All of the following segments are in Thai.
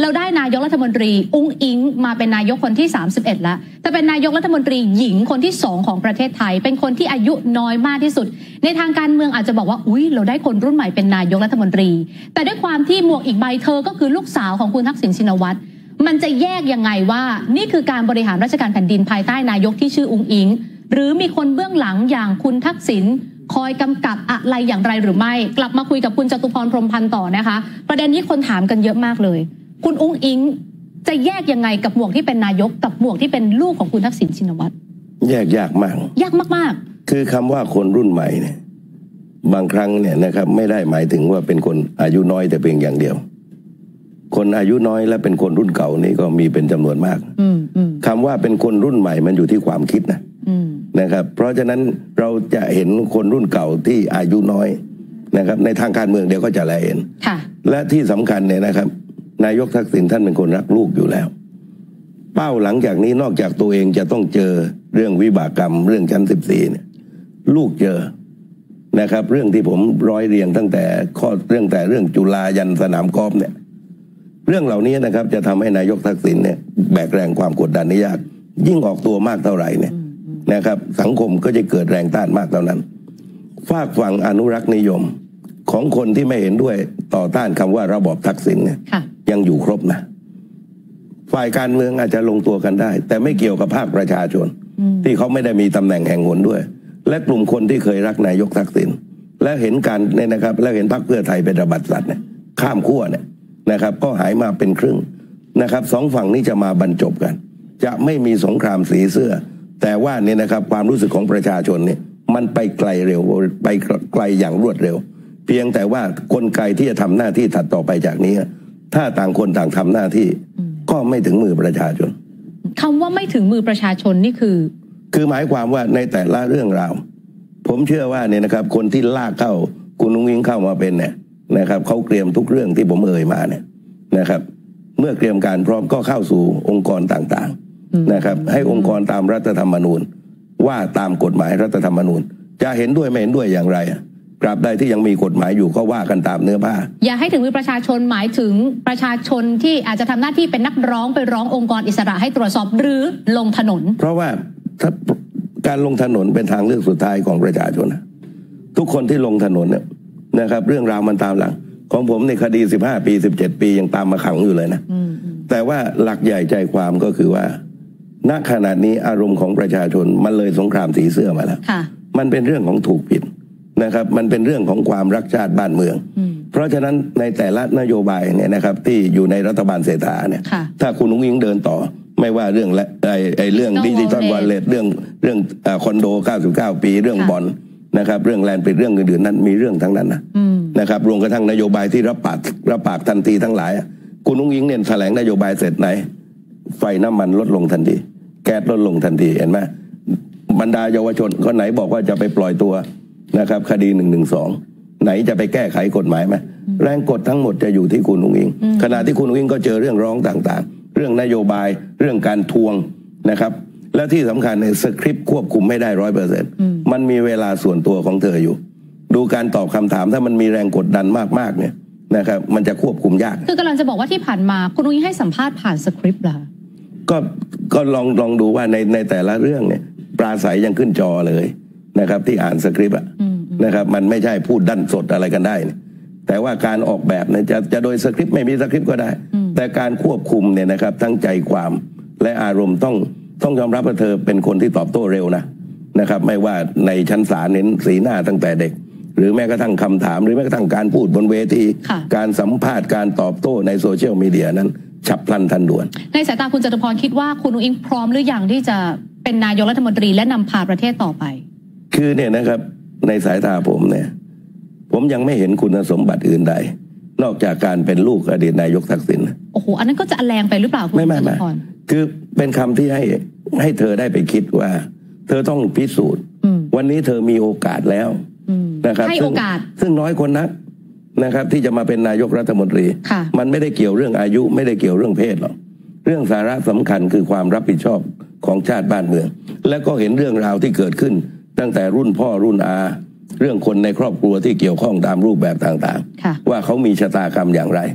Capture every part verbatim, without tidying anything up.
เราได้นายกรัฐมนตรีอุ้งอิงมาเป็นนายกคนที่สามสิบเอ็ดแล้วแต่เป็นนายกรัฐมนตรีหญิงคนที่สองของประเทศไทยเป็นคนที่อายุน้อยมากที่สุดในทางการเมืองอาจจะบอกว่าอุ๊ยเราได้คนรุ่นใหม่เป็นนายกรัฐมนตรีแต่ด้วยความที่หมวกอีกใบเธอก็คือลูกสาวของคุณทักษิณชินวัตรมันจะแยกยังไงว่านี่คือการบริหารราชการแผ่นดินภายใต้นายกที่ชื่ออุ้งอิงหรือมีคนเบื้องหลังอย่างคุณทักษิณคอยกำกับอะไรอย่างไรหรือไม่กลับมาคุยกับคุณจตุพรพรหมพันธ์ต่อนะคะประเด็นนี้คนถามกันเยอะมากเลยคุณอุ้งอิงจะแยกยังไงกับหมวกที่เป็นนายกกับหมวกที่เป็นลูกของคุณทักษิณชินวัตรแยกยากมากยากมากๆคือคำว่าคนรุ่นใหม่เนี่ยบางครั้งเนี่ยนะครับไม่ได้หมายถึงว่าเป็นคนอายุน้อยแต่เพียงอย่างเดียวคนอายุน้อยและเป็นคนรุ่นเก่านี่ก็มีเป็นจำนวนมากคำว่าเป็นคนรุ่นใหม่มันอยู่ที่ความคิดนะนะครับเพราะฉะนั้นเราจะเห็นคนรุ่นเก่าที่อายุน้อยนะครับในทางการเมืองเดี๋ยวก็จะแลเห็นและที่สำคัญเนี่ยนะครับนายกทักษิณท่านเป็นคนรักลูกอยู่แล้วเป้าหลังจากนี้นอกจากตัวเองจะต้องเจอเรื่องวิบากกรรมเรื่องชั้นสิบสี่เนี่ยลูกเจอนะครับเรื่องที่ผมร้อยเรียงตั้งแต่ข้อเรื่องแต่เรื่องจุฬายันสนามกอล์ฟเนี่ยเรื่องเหล่านี้นะครับจะทำให้นายกทักษิณเนี่ยแบกแรงความกดดันนี้ยากยิ่งออกตัวมากเท่าไหร่เนี่ยนะครับสังคมก็จะเกิดแรงต้านมากเท่านั้นฝากฝั่งอนุรักษ์นิยมของคนที่ไม่เห็นด้วยต่อต้านคำว่าระบอบทักษิณเนี่ยยังอยู่ครบนะฝ่ายการเมืองอาจจะลงตัวกันได้แต่ไม่เกี่ยวกับภาคประชาชนที่เขาไม่ได้มีตำแหน่งแห่งหนด้วยและกลุ่มคนที่เคยรักนายกทักษิณและเห็นการเนี่ยนะครับและเห็นพรรคเพื่อไทยเป็นระบาดสัตว์เนี่ยข้ามขั้วเนี่ยนะครับก็หายมาเป็นครึ่งนะครับสองฝั่งนี้จะมาบรรจบกันจะไม่มีสงครามสีเสื้อแต่ว่าเนี่ยนะครับความรู้สึกของประชาชนเนี่ยมันไปไกลเร็วไปไกลอย่างรวดเร็วเพียงแต่ว่ากลไกที่จะทำหน้าที่ถัดต่อไปจากนี้ถ้าต่างคนต่างทำหน้าที่ก็ไม่ถึงมือประชาชนคำว่าไม่ถึงมือประชาชนนี่คือคือหมายความว่าในแต่ละเรื่องราวผมเชื่อว่าเนี่ยนะครับคนที่ลากเข้าคุณนุ้งอิงเข้ามาเป็นเนี่ยนะครับเขาเตรียมทุกเรื่องที่ผมเอ่ยมาเนี่ยนะครับเมื่อเตรียมการพร้อมก็เข้าสู่องค์กรต่างๆนะครับให้องค์กรตามรัฐธรรมนูญว่าตามกฎหมายรัฐธรรมนูญจะเห็นด้วยไม่เห็นด้วยอย่างไรกราบใดที่ยังมีกฎหมายอยู่ก็ว่ากันตามเนื้อผ้าอย่าให้ถึงมือประชาชนหมายถึงประชาชนที่อาจจะทำหน้าที่เป็นนักร้องไปร้ององค์กรอิสระให้ตรวจสอบหรือลงถนนเพราะว่าถ้าการลงถนนเป็นทางเลือกสุดท้ายของประชาชนทุกคนที่ลงถนนเนี่ยนะครับเรื่องราวมันตามหลังของผมในคดีสิบห้าปีสิบเจ็ดปียังตามมาขังอยู่เลยนะแต่ว่าหลักใหญ่ใจความก็คือว่าณขณะนี้อารมณ์ของประชาชนมันเลยสงครามสีเสื้อมาแล้วมันเป็นเรื่องของถูกผิดนะครับมันเป็นเรื่องของความรักชาติบ้านเมืองเพราะฉะนั้นในแต่ละนโยบายเนี่ยนะครับที่อยู่ในรัฐบาลเศรษฐาเนี่ยถ้าคุณอุ้งอิงเดินต่อไม่ว่าเรื่องและไอ้ไอ้เรื่องดิจิตอลวอลเล็ตเรื่องเรื่องคอนโดเก้าสิบเก้าปีเรื่องบอลนะครับเรื่องแลนด์ปิดเรื่องอื่นๆนั้นมีเรื่องทั้งนั้นนะนะครับรวมกระทั่งนโยบายที่รับปากรับปากทันทีทั้งหลายคุณอุ้งอิงเนี่ยแถลงนโยบายเสร็จไหนไฟน้ำมันลดลงทันทีแก๊สลดลงทันทีเห็นไหมบรรดาเยาวชนคนไหนบอกว่าจะไปปล่อยตัวนะครับคดีหนึ่งหนึ่งสองไหนจะไปแก้ไขกฎหมายไหมแรงกดทั้งหมดจะอยู่ที่คุณอุ้งอิงขณะที่คุณอุ้งอิงก็เจอเรื่องร้องต่างๆเรื่องนโยบายเรื่องการทวงนะครับและที่สำคัญในสคริปต์ควบคุมไม่ได้ร้อยเปอร์เซ็นต์มันมีเวลาส่วนตัวของเธออยู่ดูการตอบคำถามถ้ามันมีแรงกดดันมากๆเนี่ยนะครับมันจะควบคุมยากคือกำลังจะบอกว่าที่ผ่านมาคุณอุ้งอิงให้สัมภาษณ์ผ่านสคริปต์เหรอก็ก็ลองลองดูว่าในในแต่ละเรื่องเนี่ยปราศัยยังขึ้นจอเลยนะครับที่อ่านสคริปต์อะนะครับมันไม่ใช่พูดดั้นสดอะไรกันได้แต่ว่าการออกแบบเนี่ยจะจะโดยสคริปต์ไม่มีสคริปต์ก็ได้แต่การควบคุมเนี่ยนะครับทั้งใจความและอารมณ์ต้องต้องยอมรับว่าเธอเป็นคนที่ตอบโต้เร็วนะนะครับไม่ว่าในชั้นศาลเน้นสีหน้าตั้งแต่เด็กหรือแม้กระทั่งคำถามหรือแม้กระทั่งการพูดบนเวทีการสัมภาษณ์การตอบโต้ในโซเชียลมีเดียนั้นฉับพลันทันด่วนในสายตาคุณจตุพรคิดว่าคุณอุ้งอิงพร้อมหรือยังที่จะเป็นนายกรัฐมนตรีและนำพาประเทศต่อไปคือเนี่ยนะครับในสายตาผมเนี่ยผมยังไม่เห็นคุณสมบัติอื่นใดนอกจากการเป็นลูกอดีตนายกทักษิณโอ้โหอันนั้นก็จะแรงไปหรือเปล่าคุณจตุพรคือเป็นคำที่ให้ให้เธอได้ไปคิดว่าเธอต้องพิสูจน์วันนี้เธอมีโอกาสแล้วนะครับให้โอกาสซึ่งน้อยคนนักนะครับที่จะมาเป็นนายกรัฐมนตรีมันไม่ได้เกี่ยวเรื่องอายุไม่ได้เกี่ยวเรื่องเพศหรอกเรื่องสาระสำคัญคือความรับผิดชอบของชาติบ้านเมืองและก็เห็นเรื่องราวที่เกิดขึ้นตั้งแต่รุ่นพ่อรุ่นอาเรื่องคนในครอบครัวที่เกี่ยวข้องตามรูปแบบต่างๆว่าเขามีชะตากรรมอย่างไร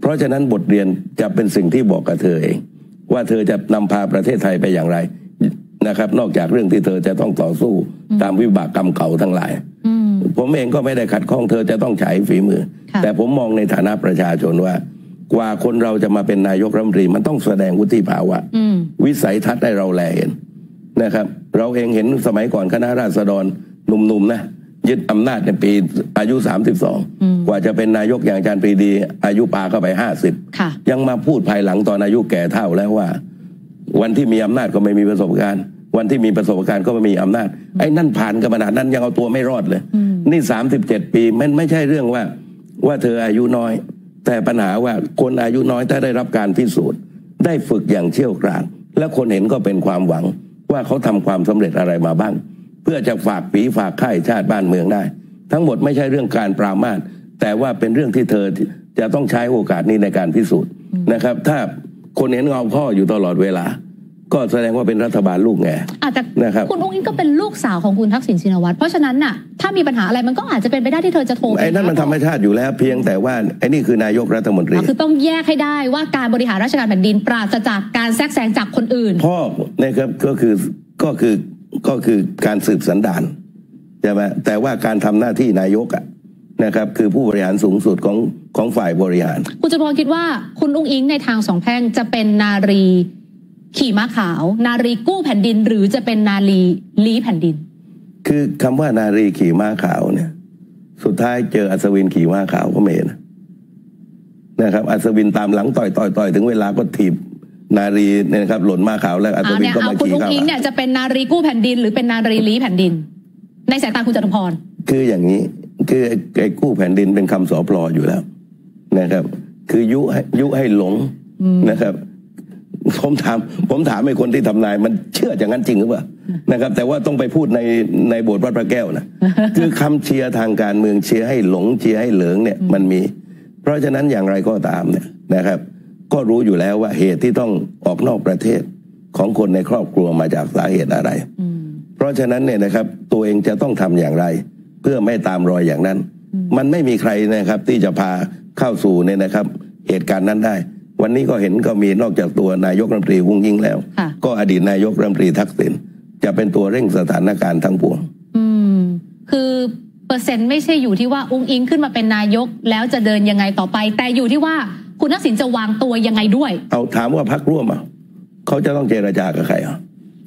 เพราะฉะนั้นบทเรียนจะเป็นสิ่งที่บอกกับเธอเองว่าเธอจะนำพาประเทศไทยไปอย่างไรนะครับนอกจากเรื่องที่เธอจะต้องต่อสู้ตามวิบากกรรมเก่าทั้งหลายผมเองก็ไม่ได้ขัดข้องเธอจะต้องใช้ฝีมือแต่ผมมองในฐานะประชาชนว่ากว่าคนเราจะมาเป็นนายกรัฐมนตรีมันต้องแสดงวุฒิภาวะวิสัยทัศน์ให้เราแลเห็นนะครับเราเองเห็นสมัยก่อนคณะราษฎรหนุ่มๆนะยึดอำนาจในปีอายุสามสิบสองกว่าจะเป็นนายกอย่างอาจารย์ปรีดีอายุปาเข้าไปห้าสิบยังมาพูดภายหลังตอนอายุแก่เท่าแล้วว่าวันที่มีอำนาจก็ไม่มีประสบการณ์วันที่มีประสบการณ์ก็ไม่มีอำนาจไอ้นั่นผ่านกันขนาดนั้นยังเอาตัวไม่รอดเลยนี่สามสิบเจ็ดปีมันไม่ใช่เรื่องว่าว่าเธออายุน้อยแต่ปัญหาว่าคนอายุน้อยถ้าได้รับการพิสูจน์ได้ฝึกอย่างเชี่ยวกรานและคนเห็นก็เป็นความหวังว่าเขาทำความสำเร็จอะไรมาบ้างเพื่อจะฝากปีฝากไข่ชาติบ้านเมืองได้ทั้งหมดไม่ใช่เรื่องการปรามาสแต่ว่าเป็นเรื่องที่เธอจะต้องใช้โอกาสนี้ในการพิสูจน์นะครับถ้าคนเห็นเงาพ่ออยู่ตลอดเวลาก็แสดงว่าเป็นรัฐบาลลูกแง่นะครับคุณอุ้งอิงก็เป็นลูกสาวของคุณทักษิณชินวัตรเพราะฉะนั้นน่ะถ้ามีปัญหาอะไรมันก็อาจจะเป็นไปได้ที่เธอจะโทรไอ้นั่นมันธรรมชาติอยู่แล้วเพียงแต่ว่าไอ้นี่คือนายกรัฐมนตรีคือต้องแยกให้ได้ว่าการบริหารราชการแผ่นดินปราศจากการแทรกแซงจากคนอื่นพ่อนะครับก็คือก็คือก็คือการสืบสันดานใช่ไหมแต่ว่าการทำหน้าที่นายกอะนะครับคือผู้บริหารสูงสุดของของฝ่ายบริหารคุณจตุพรคิดว่าคุณอุ้งอิงในทางสองแพร่งจะเป็นนารีขี่ม้าขาวนารีกู้แผ่นดินหรือจะเป็นนารีลี้แผ่นดินคือคำว่านารีขี่ม้าขาวเนี่ยสุดท้ายเจออัศวินขี่ม้าขาวก็ไม่เห็นนะครับอัศวินตามหลังต่อยต่อยต่อยถึงเวลาก็ถีบนารีเนี่ยนะครับหล่นม้าขาวแล้วอัศวินก็มาขี่เข้าคุณอุ้งอิงเนี่ยจะเป็นนารีกู้แผ่นดินหรือเป็นนารีลี้แผ่นดินในสายตาคุณจตุพรคืออย่างนี้คือไอ้กู้แผ่นดินเป็นคำสอพลออยู่แล้วนะครับคือยุให้ยุให้หลงนะครับผมถามผมถามไอ้คนที่ทำนายมันเชื่ออย่างนั้นจริงหรือเปล่านะครับแต่ว่าต้องไปพูดในในโบสถ์วัดพระแก้วนะคือคำเชียร์ทางการเมืองเชียร์ให้หลงเชียร์ให้เหลิงเนี่ยมันมีเพราะฉะนั้นอย่างไรก็ตามเนี่ยนะครับก็รู้อยู่แล้วว่าเหตุที่ต้องออกนอกประเทศของคนในครอบครัวมาจากสาเหตุอะไรเพราะฉะนั้นเนี่ยนะครับตัวเองจะต้องทำอย่างไรเพื่อไม่ตามรอยอย่างนั้นมันไม่มีใครนะครับที่จะพาเข้าสู่เนี่ยนะครับเหตุการณ์นั้นได้วันนี้ก็เห็นก็มีนอกจากตัวนายกรัฐมนตรีอุ้งอิงแล้วก็อดีตนายกรัฐมนตรีทักษิณจะเป็นตัวเร่งสถานการณ์ทั้งปวงอืมคือเปอร์เซ็นต์ไม่ใช่อยู่ที่ว่าอุ้งอิงขึ้นมาเป็นนายกแล้วจะเดินยังไงต่อไปแต่อยู่ที่ว่าคุณทักษิณจะวางตัวยังไงด้วยเอาถามว่าพรรคร่วมอ่ะเขาจะต้องเจรจากับใครอ่ะ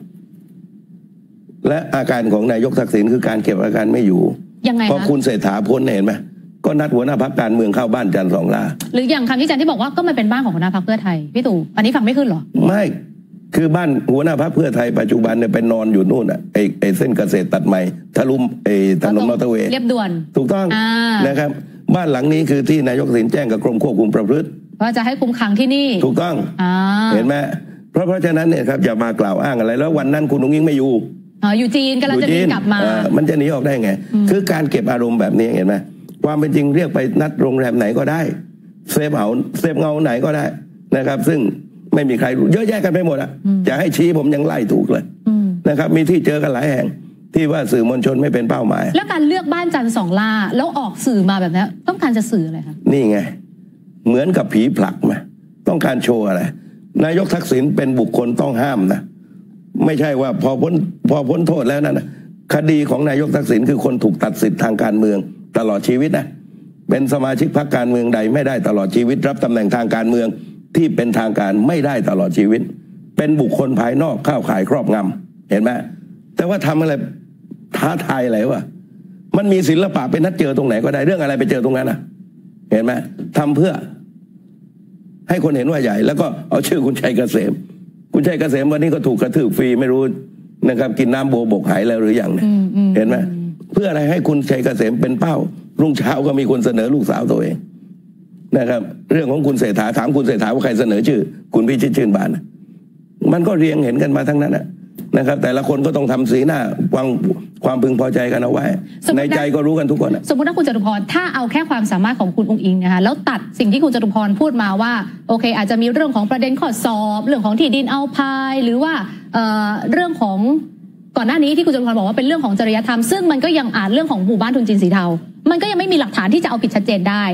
และอาการของนายกทักษิณคือการเก็บอาการไม่อยู่ยังไงพอคุณเศรษฐาพ้นเห็นไหมก็นัดหัวหน้าพรรคการเมืองเข้าบ้านจันทร์สองล่าหรืออย่างคำที่จันที่บอกว่าก็มันเป็นบ้านของหัวหน้าพรรคเพื่อไทยพี่ตู่อันนี้ฟังไม่ขึ้นหรอไม่คือบ้านหัวหน้าพรรคเพื่อไทยปัจจุบันเนี่ยไปนอนอยู่นู่นอ่ะไอ้ไอ้เส้นเกษตรตัดใหม่ทะลุไอ้ถนนมอเตอร์เวย์เรียบด่วนถูกต้องนะครับบ้านหลังนี้คือที่นายกทักษิณแจ้งกับกรมควบคุมประพฤติว่าจะให้คุมขังที่นี่ถูกต้องเห็นไหมเพราะเพราะฉะนั้นเนี่ยครับอย่ามากล่าวอ้างอะไรแล้ววันนั้นคุณอุ้งอิงไม่อยู่อ๋ออยู่จีนกำลังจะหนีกลับมามันจะหนีออกได้ไงคือการเก็บอารมณ์แบบนี้เห็นไหมความเป็นจริงเรียกไปนัดโรงแรมไหนก็ได้เซฟเอาเซฟเงาไหนก็ได้นะครับซึ่งไม่มีใครเยอะแยะกันไปหมดอ่ะจะให้ชี้ผมยังไล่ถูกเลยนะครับมีที่เจอกันหลายแห่งที่ว่าสื่อมวลชนไม่เป็นเป้าหมายแล้วการเลือกบ้านจันทร์สองล่าแล้วออกสื่อมาแบบนี้ต้องการจะสื่ออะไรคะนี่ไงเหมือนกับผีผลักมาต้องการโชว์อะไรนายกทักษิณเป็นบุคคลต้องห้ามนะไม่ใช่ว่าพอพ้นพอพ้นโทษแล้วนั่นนะคดีของนายกทักษิณคือคนถูกตัดสิทธิ์ทางการเมืองตลอดชีวิตนะเป็นสมาชิกพรรคการเมืองใดไม่ได้ตลอดชีวิตรับตำแหน่งทางการเมืองที่เป็นทางการไม่ได้ตลอดชีวิตเป็นบุคคลภายนอกเข้าข่ายครอบงำเห็นไหมแต่ว่าทำอะไรท้าทายอะไรวะมันมีศิลปะไปนัดเจอตรงไหนก็ได้เรื่องอะไรไปเจอตรงนั้นนะเห็นไหมทำเพื่อให้คนเห็นว่าใหญ่แล้วก็เอาชื่อคุณชัยเกษมคุณชัยเกษมวันนี้ก็ถูกกระทืบฟรีไม่รู้นะครับกินน้ำโบบกหายแล้วหรือยังเนี่ยเห็นไหมเพื่ออะไรให้คุณชัยเกษมเป็นเป้ารุ่งเช้าก็มีคนเสนอลูกสาวตัวเองนะครับเรื่องของคุณเศรษฐาถามคุณเศรษฐาว่าใครเสนอชื่อคุณพิชิตชื่นบานมันก็เรียงเห็นกันมาทั้งนั้นนะครับแต่ละคนก็ต้องทำสีหน้าวางความพึงพอใจกันเอาไว้ในใจก็รู้กันทุกคนสมมติว่าคุณจตุพรถ้าเอาแค่ความสามารถของคุณอุ้งอิงนะคะแล้วตัดสิ่งที่คุณจตุพรพูดมาว่าโอเคอาจจะมีเรื่องของประเด็นข้อสอบเรื่องของที่ดินเอาพายหรือว่าเอ่อเรื่องของก่อนหน้านี้ที่คุณจตุพรบอกว่าเป็นเรื่องของจริยธรรมซึ่งมันก็ยังอ่านเรื่องของหมู่บ้านทุนจีนสีเทามันก็ยังไม่มีหลักฐานที่จะเอาผิดชัดเจนได้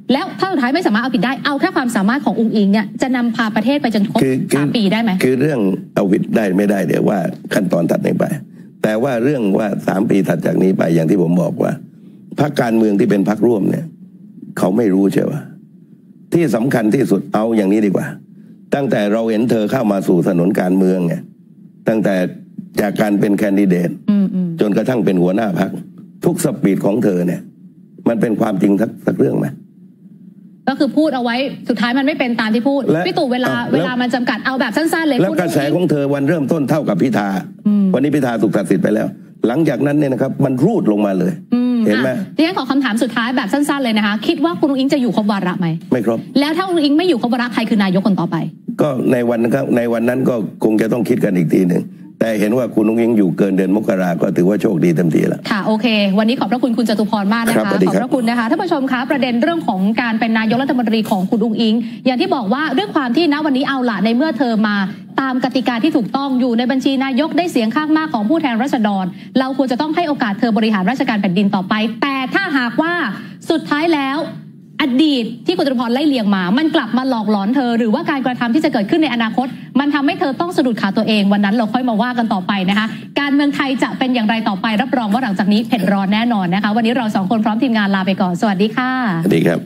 แล้วถ้าสุดท้ายไม่สามารถเอาผิดได้เอาแค่ความสามารถขององค์อิงเนี่ยจะนำพาประเทศไปจนครบสามปีได้ไหมคือเรื่องเอาผิดได้ไม่ได้เดี๋ยวว่าขั้นตอนถัดไปแต่ว่าเรื่องว่าสามปีถัดจากนี้ไปอย่างที่ผมบอกว่าพรรคการเมืองที่เป็นพรรคร่วมเนี่ยเขาไม่รู้ใช่ไหมที่สำคัญที่สุดเอาอย่างนี้ดีกว่าตั้งแต่เราเห็นเธอเข้ามาสู่ถนนการเมืองเนี่ยตั้งแต่จากการเป็นแคนดิเดตจนกระทั่งเป็นหัวหน้าพรรคทุกสปีดของเธอเนี่ยมันเป็นความจริงสักสักเรื่องไหมก็คือพูดเอาไว้สุดท้ายมันไม่เป็นตามที่พูดพี่ตู่เวลาเวลามันจำกัดเอาแบบสั้นๆเลยแล้วกระแสของเธอวันเริ่มต้นเท่ากับพิธาวันนี้พิธาถูกตัดสิทธิ์ไปแล้วหลังจากนั้นเนี่ยนะครับมันรูดลงมาเลยเห็นไหมที่ฉันขอคำถามสุดท้ายแบบสั้นๆเลยนะคะคิดว่าคุณอุ้งอิงจะอยู่ครบวาระไหมไม่ครบแล้วถ้าอุ้งอิงไม่อยู่ครบวาระใครคือนายกคนต่อไปก็ในวันนั้นในวันนั้นก็คงจะต้องคิดกันอีกทีหนึ่งแต่เห็นว่าคุณอุ้งอิงอยู่เกินเดือนมกราก็ถือว่าโชคดีเต็มทีแล้วค่ะโอเควันนี้ขอบพระคุณคุณจตุพรมากนะคะขอบพระคุณนะคะท่านผู้ชมคะประเด็นเรื่องของการเป็นนายกรัฐมนตรีของคุณอุ้งอิงอย่างที่บอกว่าด้วยความที่ณวันนี้เอาละในเมื่อเธอมาตามกติกาที่ถูกต้องอยู่ในบัญชีนายกได้เสียงข้างมากของผู้แทนราษฎรเราควรจะต้องให้โอกาสเธอบริหารราชการแผ่นดินต่อไปแต่ถ้าหากว่าสุดท้ายแล้วอดีตที่คุณจตุพรไล่เลียงมามันกลับมาหลอกหลอนเธอหรือว่าการกระทำที่จะเกิดขึ้นในอนาคตมันทำให้เธอต้องสะดุดขาตัวเองวันนั้นเราค่อยมาว่ากันต่อไปนะคะการเมืองไทยจะเป็นอย่างไรต่อไปรับรองว่าหลังจากนี้เผ็ดร้อนแน่นอนนะคะวันนี้เราสองคนพร้อมทีมงานลาไปก่อนสวัสดีค่ะสวัสดีครับ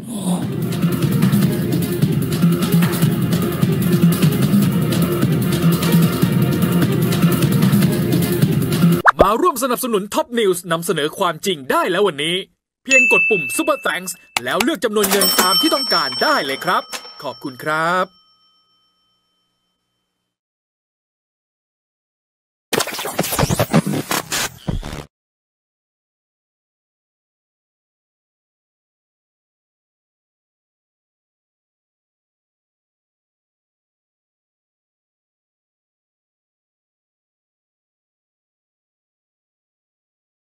มาร่วมสนับสนุนท็อปนิวส์นำเสนอความจริงได้แล้ววันนี้เพียงกดปุ่ม Super Thanks แล้วเลือกจำนวนเงินตามที่ต้องการได้เลยครับขอบคุณครับ